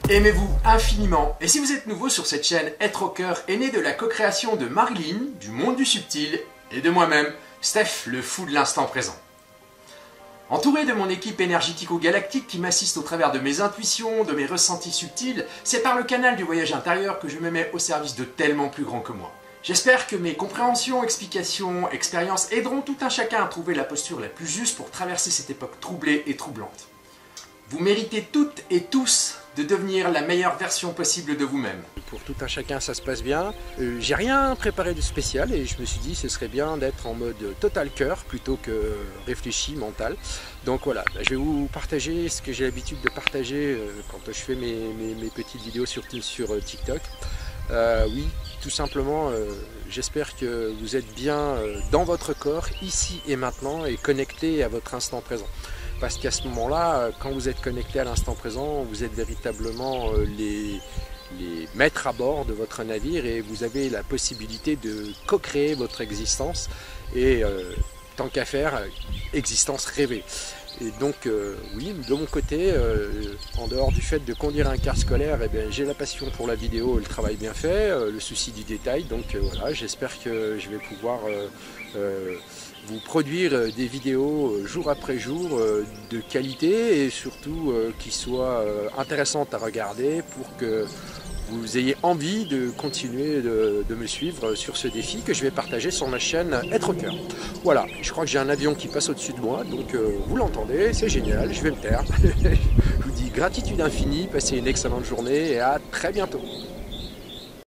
Aimez-vous infiniment. Et si vous êtes nouveau sur cette chaîne, Être au cœur est né de la co-création de Marilyn, du monde du subtil, et de moi-même, Steph, le fou de l'instant présent. Entouré de mon équipe énergético-galactique qui m'assiste au travers de mes intuitions, de mes ressentis subtils, c'est par le canal du voyage intérieur que je me mets au service de tellement plus grands que moi. J'espère que mes compréhensions, explications, expériences aideront tout un chacun à trouver la posture la plus juste pour traverser cette époque troublée et troublante. Vous méritez toutes et tous de devenir la meilleure version possible de vous-même. Pour tout un chacun, ça se passe bien. J'ai rien préparé de spécial et je me suis dit ce serait bien d'être en mode total cœur plutôt que réfléchi, mental. Donc voilà, je vais vous partager ce que j'ai l'habitude de partager quand je fais mes petites vidéos sur TikTok. Oui, tout simplement, j'espère que vous êtes bien dans votre corps, ici et maintenant, et connecté à votre instant présent. Parce qu'à ce moment-là, quand vous êtes connecté à l'instant présent, vous êtes véritablement les maîtres à bord de votre navire et vous avez la possibilité de co-créer votre existence et, tant qu'à faire, existence rêvée. Et donc, oui, de mon côté, en dehors du fait de conduire un car scolaire, eh bien, j'ai la passion pour la vidéo et le travail bien fait, le souci du détail. Donc voilà, j'espère que je vais pouvoir vous produire des vidéos jour après jour de qualité et surtout qui soient intéressantes à regarder pour que vous ayez envie de continuer de me suivre sur ce défi que je vais partager sur ma chaîne Être au cœur. Voilà, je crois que j'ai un avion qui passe au-dessus de moi, donc vous l'entendez, c'est génial, je vais me taire. Je vous dis gratitude infinie, passez une excellente journée et à très bientôt.